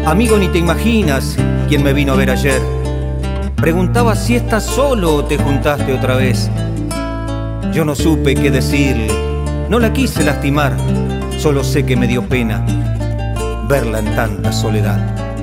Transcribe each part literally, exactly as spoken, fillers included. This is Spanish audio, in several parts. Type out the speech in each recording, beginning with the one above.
Amigo, ni te imaginas quién me vino a ver ayer. Preguntaba si estás solo o te juntaste otra vez. Yo no supe qué decirle, no la quise lastimar. Solo sé que me dio pena verla en tanta soledad.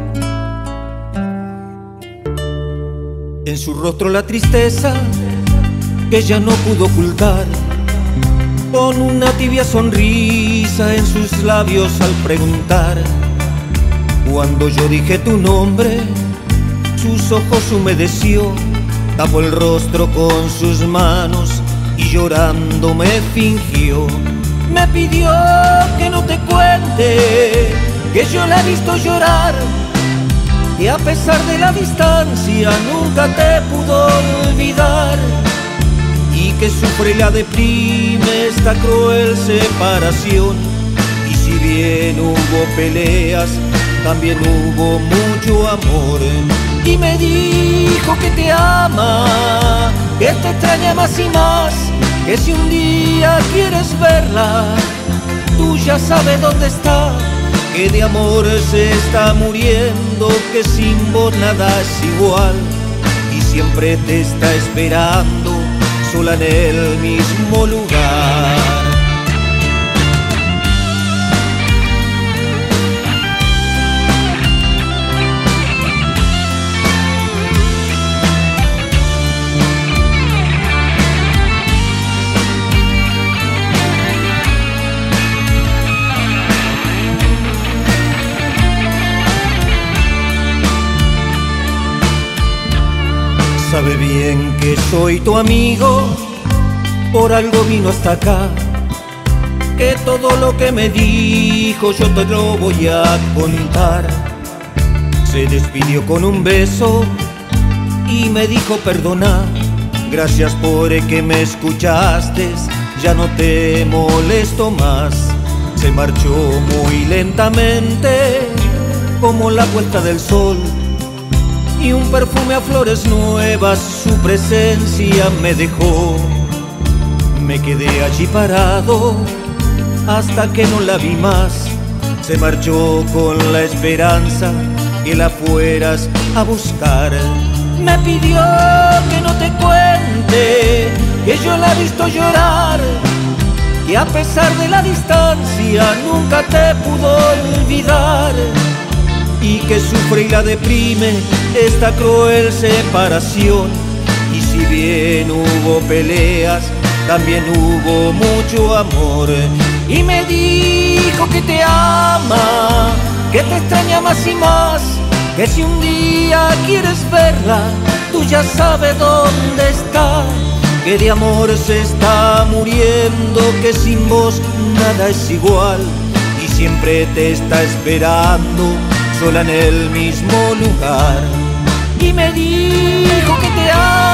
En su rostro la tristeza que ella no pudo ocultar, con una tibia sonrisa en sus labios al preguntar. Cuando yo dije tu nombre, sus ojos humedeció, tapó el rostro con sus manos y llorando me fingió. Me pidió que no te cuente que yo la he visto llorar, que a pesar de la distancia nunca te pudo olvidar, y que sufre y la deprime esta cruel separación. Y si bien hubo peleas, también hubo mucho amor. Y me dijo que te ama, que te extraña más y más, que si un día quieres verla, tú ya sabes dónde está, que de amor se está muriendo, que sin vos nada es igual, y siempre te está esperando sola en el mismo lugar. Sabe bien que soy tu amigo, por algo vino hasta acá, que todo lo que me dijo yo te lo voy a contar. Se despidió con un beso y me dijo perdona, gracias por que me escuchaste, ya no te molesto más. Se marchó muy lentamente como la puesta del sol, y un perfume a flores nuevas su presencia me dejó. Me quedé allí parado hasta que no la vi más. Se marchó con la esperanza que la fueras a buscar. Me pidió que no te cuente que yo la he visto llorar, que a pesar de la distancia nunca te pudo olvidar, y que sufre y la deprime esta cruel separación. Y si bien hubo peleas, también hubo mucho amor. Y me dijo que te ama, que te extraña más y más, que si un día quieres verla, tú ya sabes dónde está, que de amor se está muriendo, que sin vos nada es igual, y siempre te está esperando sola en el mismo lugar. Y me dijo que te ama,